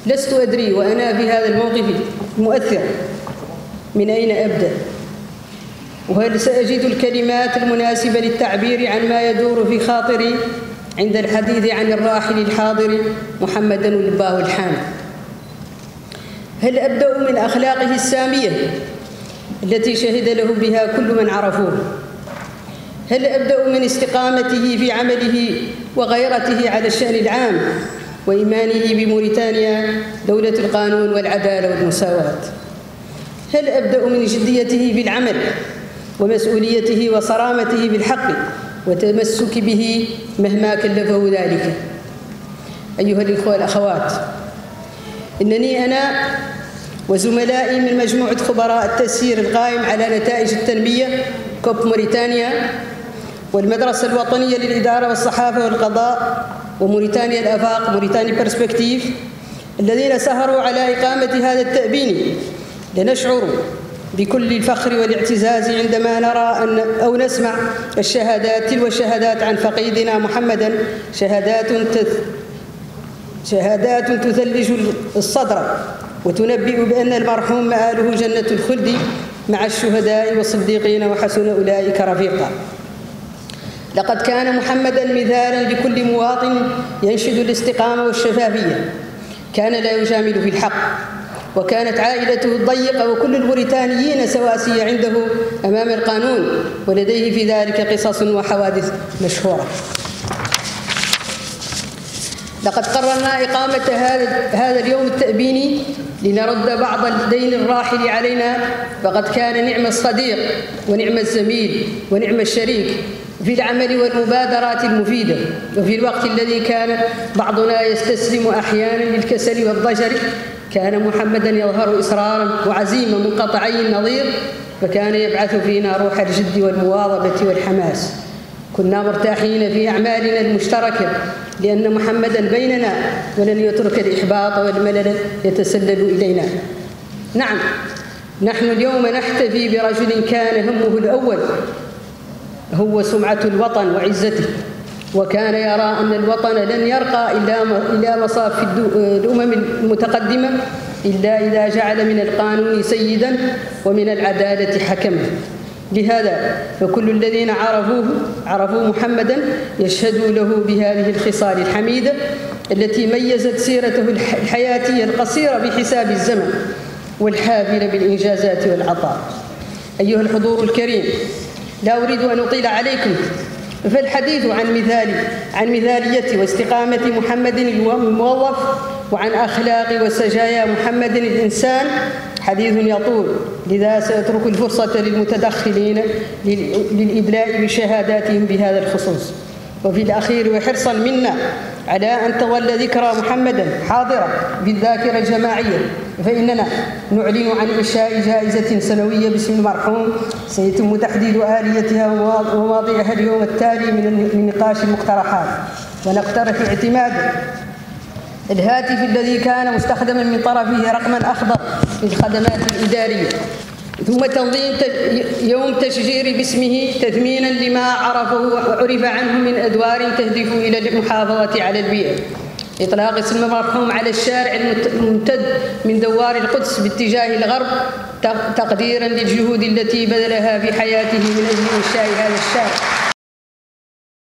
لست أدري وأنا في هذا الموقف المؤثر من أين أبدأ، وهل سأجد الكلمات المناسبة للتعبير عن ما يدور في خاطري عند الحديث عن الراحل الحاضر محمد لباه الحامد. هل أبدأ من أخلاقه السامية التي شهد له بها كل من عرفوه؟ هل أبدأ من استقامته في عمله وغيرته على الشأن العام وإيمانه بموريتانيا دولة القانون والعدالة والمساواة؟ هل أبدأ من جديته في العمل ومسؤوليته وصرامته بالحق وتمسك به مهما كلفه ذلك؟ أيها الإخوة والأخوات، إنني أنا وزملائي من مجموعة خبراء التسيير القائم على نتائج التنمية كوب موريتانيا والمدرسة الوطنية للإدارة والصحافة والقضاء وموريتانيا الآفاق موريتانيا برسبكتيف الذين سهروا على إقامة هذا التأبين، لنشعر بكل الفخر والاعتزاز عندما نرى أو نسمع الشهادات تلو الشهادات عن فقيدنا محمدا، شهادات تثلج الصدر وتنبئ بأن المرحوم مآله جنة الخلد مع الشهداء والصديقين وحسن أولئك رفيقا. لقد كان محمدا مثالا لكل مواطن ينشد الاستقامة والشفافية، كان لا يجامل في الحق، وكانت عائلته الضيقة وكل الموريتانيين سواسية عنده أمام القانون، ولديه في ذلك قصص وحوادث مشهورة. لقد قررنا إقامة هذا اليوم التأبيني لنرد بعض الدين الراحل علينا، فقد كان نعم الصديق ونعم الزميل ونعم الشريك في العمل والمبادرات المفيدة، وفي الوقت الذي كان بعضنا يستسلم أحيانا للكسل والضجر كان محمدا يظهر إصرارا وعزيمة منقطعي النظير، فكان يبعث فينا روح الجد والمواظبة والحماس. كنا مرتاحين في أعمالنا المشتركة لأن محمدا بيننا ولن يترك الإحباط والملل يتسلل إلينا. نعم، نحن اليوم نحتفي برجل كان همه الأول هو سمعة الوطن وعزته، وكان يرى أن الوطن لن يرقى إلى مصاف الأمم المتقدمة إلا إذا جعل من القانون سيدا ومن العدالة حكما. لهذا فكل الذين عرفوا محمدا يشهدوا له بهذه الخصال الحميدة التي ميزت سيرته الحياتية القصيرة بحساب الزمن والحافلة بالإنجازات والعطاء. أيها الحضور الكريم، لا أريد أن أطيل عليكم، فالحديث عن مثالية واستقامة محمد الموظف وعن أخلاق وسجايا محمد الإنسان حديث يطول، لذا سأترك الفرصة للمتدخلين للإدلاء بشهاداتهم بهذا الخصوص. وفي الأخير وحرصا منا على أن تظل ذكرى محمد حاضرة بالذاكرة الجماعية، فإننا نعلن عن إنشاء جائزة سنوية باسم المرحوم سيتم تحديد آليتها ومواضيعها اليوم التالي من نقاش المقترحات، ونقترح اعتماد الهاتف الذي كان مستخدما من طرفه رقما أخضر للخدمات الإدارية، ثم تنظيم يوم تشجير باسمه تثمينا لما عرفه وعرف عنه من أدوار تهدف إلى المحافظة على البيئة، إطلاق اسم المرحوم على الشارع الممتد من دوار القدس باتجاه الغرب تقديرا للجهود التي بذلها في حياته من أجل إنشاء هذا الشارع.